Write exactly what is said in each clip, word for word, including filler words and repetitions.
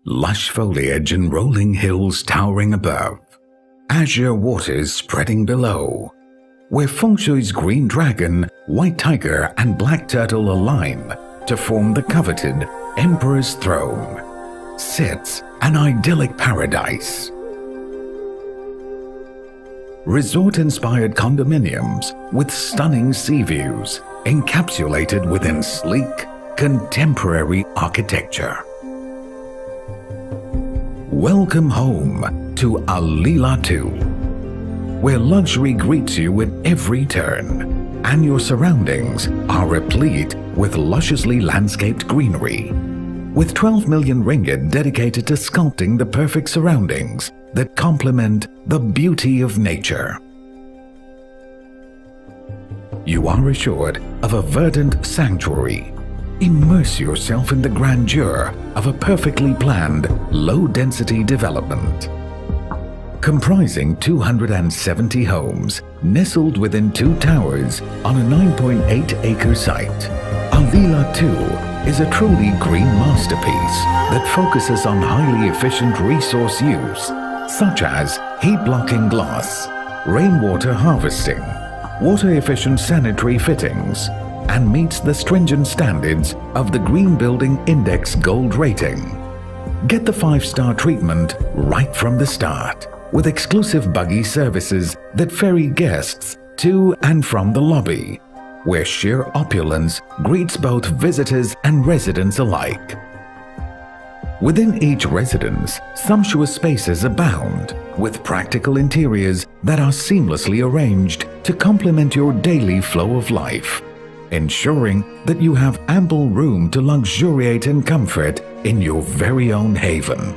lush foliage and rolling hills towering above, azure waters spreading below, where feng shui's green dragon, white tiger and black turtle align to form the coveted Emperor's Throne, sits an idyllic paradise. Resort-inspired condominiums with stunning sea views encapsulated within sleek, contemporary architecture. Welcome home to Alila two, where luxury greets you at every turn and your surroundings are replete with lusciously landscaped greenery, with twelve million ringgit dedicated to sculpting the perfect surroundings that complement the beauty of nature. You are assured of a verdant sanctuary. Immerse yourself in the grandeur of a perfectly planned, low-density development. Comprising two hundred seventy homes nestled within two towers on a nine point eight acre site, Alila two is a truly green masterpiece that focuses on highly efficient resource use, such as heat-blocking glass, rainwater harvesting, water-efficient sanitary fittings, and meets the stringent standards of the Green Building Index Gold rating. Get the five-star treatment right from the start, with exclusive buggy services that ferry guests to and from the lobby, where sheer opulence greets both visitors and residents alike. Within each residence, sumptuous spaces abound, with practical interiors that are seamlessly arranged to complement your daily flow of life, ensuring that you have ample room to luxuriate in comfort in your very own haven.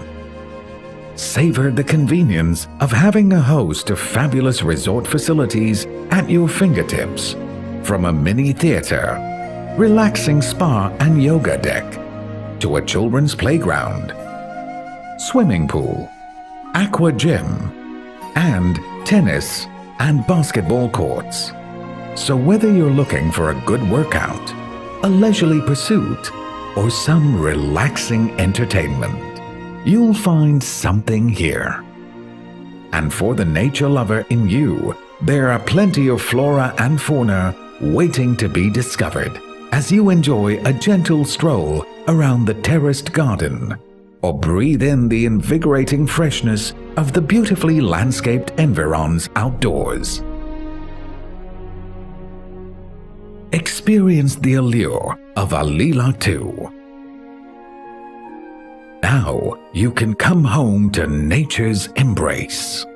Savor the convenience of having a host of fabulous resort facilities at your fingertips, from a mini theater, relaxing spa and yoga deck, to a children's playground, swimming pool, aqua gym, and tennis and basketball courts. So whether you're looking for a good workout, a leisurely pursuit, or some relaxing entertainment, you'll find something here. And for the nature lover in you, there are plenty of flora and fauna waiting to be discovered as you enjoy a gentle stroll around the terraced garden or breathe in the invigorating freshness of the beautifully landscaped environs outdoors. Experience the allure of Alila two. Now you can come home to nature's embrace.